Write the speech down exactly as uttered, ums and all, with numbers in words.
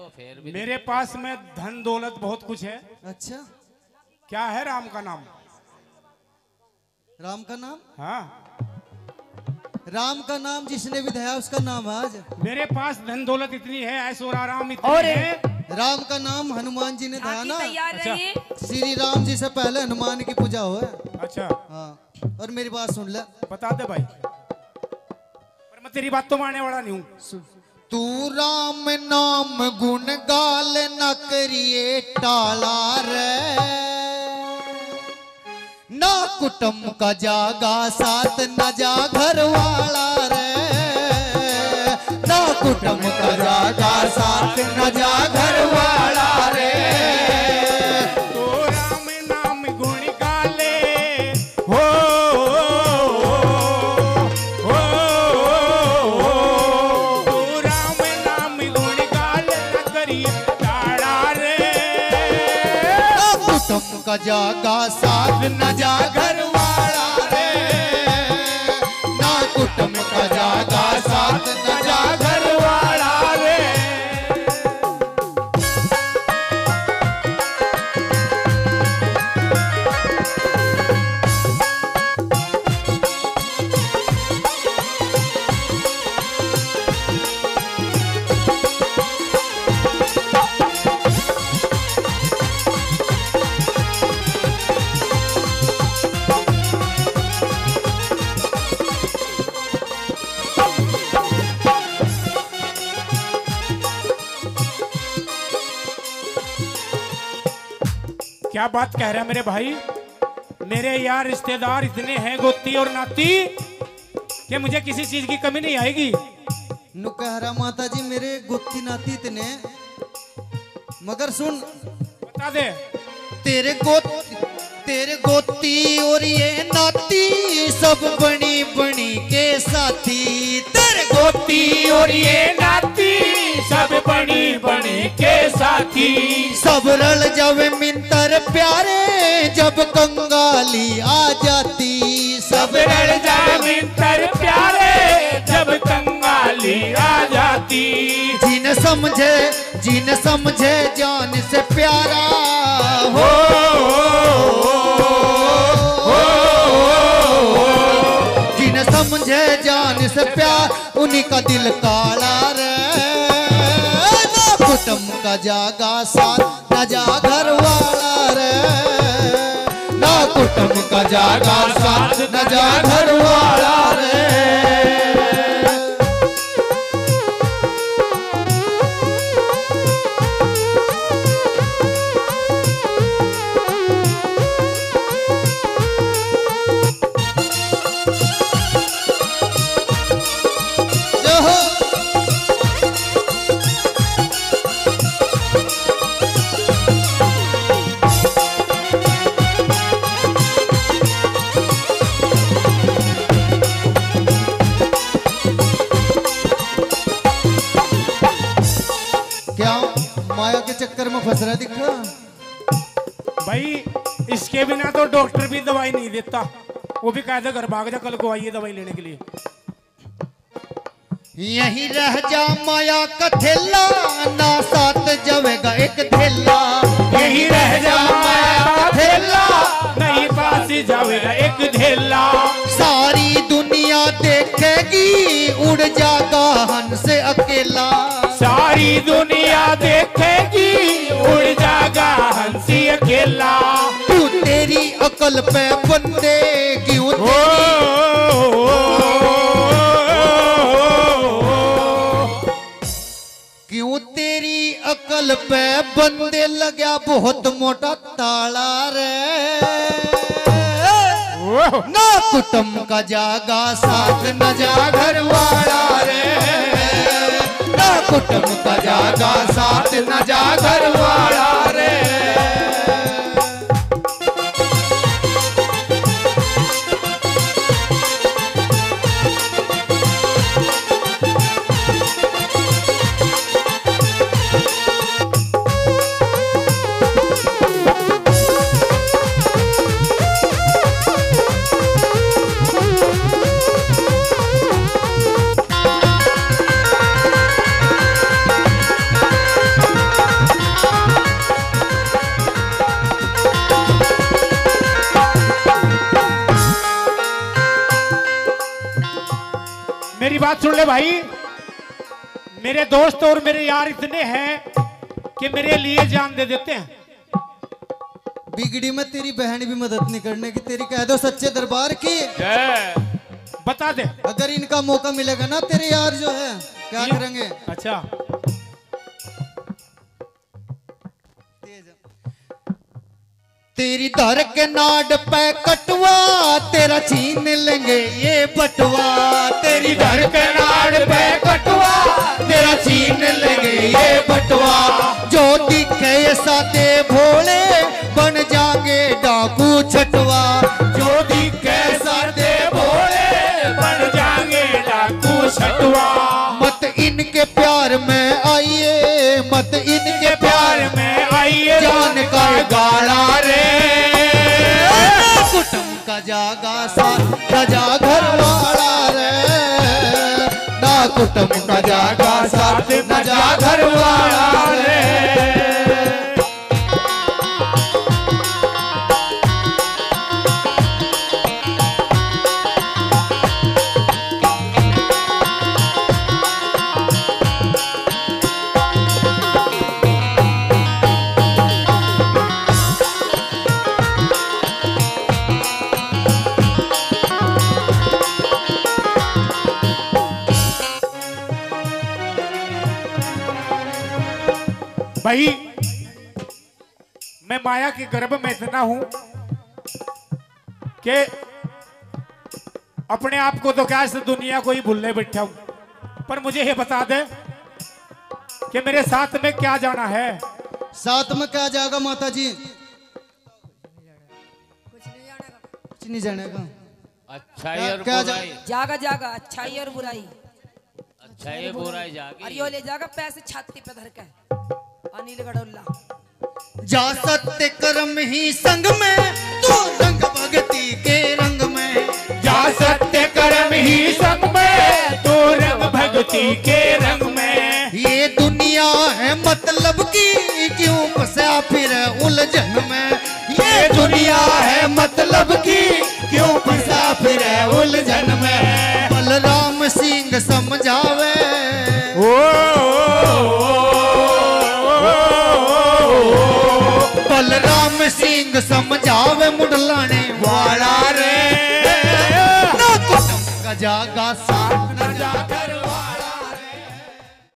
फिर भी मेरे पास में धन दौलत बहुत कुछ है। अच्छा, क्या है राम का नाम? राम का नाम? हाँ, राम का नाम जिसने भी धया उसका नाम आज। मेरे पास धन दौलत इतनी है, ऐशो आराम इतनी है। राम का नाम हनुमान जी ने धया ना। अच्छा। श्री राम जी से पहले हनुमान की पूजा हो है। अच्छा हाँ, और मेरी बात सुन ले। बता दे भाई, पर मैं तेरी बात तो मानने वाला नहीं हूँ। तू राम नाम गुण गाल न करिए टाला रे, ना कुटुंब का जागा साथ न जा घर वाला रे, ना कुटुंब का जागा साथ न जा घर वाला रे। तो राम नाम गुण गाले हो, हो, तो राम नाम गुण गाले न करिए टाला रे, ना कुटुंब का जागा साथ न जा घर वाला रे, ना कुटुंब का जागा साथ न जा घर वाला रे। क्या बात कह रहा है मेरे भाई? मेरे यार रिश्तेदार इतने हैं, गोती और नाती, कि मुझे किसी चीज की कमी नहीं आएगी। नु कह रहा माता जी मेरे गोती नाती इतने, मगर सुन बता दे। तेरे गोत तेरे गोती और ये नाती सब बनी बनी के साथी, तेरे गोती और ये नाती सब बनी बनी के साथी, सब रल जावे मिंतर प्यारे जब कंगाली आ जाती, सब रल जावे मिंतर प्यारे जब कंगाली आ जाती। जिन समझे जिन समझे जान से प्यारा हो, जिन समझे जान से प्यार उन्हीं का दिल काला रे, ना कुटुंब का जागा साथ न जा घर वाला रे, ना कुटुंब का जागा साथ न जा घर वाला रे। माया के चक्कर में फंस रहा दिखा भाई। इसके बिना तो डॉक्टर भी दवाई नहीं देता, वो भी कहता घर भाग जा, कल को आइए दवाई लेने के लिए। यही रह जा माया का थैला, ना साथ जावेगा एक थैला, यही रह जा माया का थैला, नहीं पास जावेगा एक थैला। सारी दुनिया देखेगी उड़ जागा हंस अकेला, सारी दुनिया देखेगी उड़ जागा हंसी अकेला। तू तेरी अकल पे बंदे क्यों क्यों तेरी अकल पे बंदे लगा बहुत मोटा ताला रे, ना कुटुंब का जागा साथ न जा घर वाला रे, ना कुटुंब का जागा साथ न जा घर वाला रे। बात सुन ले भाई, मेरे दोस्त और मेरे यार इतने हैं कि मेरे लिए जान दे देते हैं। बिगड़ी में तेरी बहन भी मदद नहीं करने की, तेरी कह दो सच्चे दरबार की। बता दे, अगर इनका मौका मिलेगा ना तेरे यार जो है क्या करेंगे। अच्छा तेरी धर के नाड पे कटवा तेरा छीन लेंगे ये बटवा, तेरी धर के नाड पे कटवा तेरा छीन लेंगे ये बटवा, जो दिखे ये सादे भोले बन जाएंगे डाकू छटवा, जो दिखे सादे भोले बन जाएंगे डाकू छटवा। मत इनके प्यार में आइए, मत इनके प्यार में आइए, जान का गाला रे कुटुम का जागा साथ राजा घर वाला रे, ना कुटुम का जागा साथ राजा घर वाला रे। भाई मैं माया के गर्भ में इतना हूं कि अपने आप को तो क्या इस दुनिया को ही भूलने बैठा हूं, पर मुझे ये बता दे कि मेरे साथ में क्या जाना है। साथ में क्या जाएगा माता जी? कुछ नहीं जानेगा। अच्छाई और क्या बुराई जागा जागा अच्छाई और बुराई, अच्छाई बुराई जागी। और यो ले जागा पैसे छाती पे धर के अनिल गडोला। जा सत्य कर्म ही संग में तू रंग भक्ति के रंग में, जा सत्य कर्म ही संग में तो रंग भक्ति के रंग में, ये दुनिया है मतलब की क्यों फंसा फिर उलझन में, ये दुनिया है मतलब की क्यों फंसा फिर उलझन में। बलराम सिंह समझावे बलराम सिंह समझावे मुडलाने वाला रे, ना कुटुम का जागा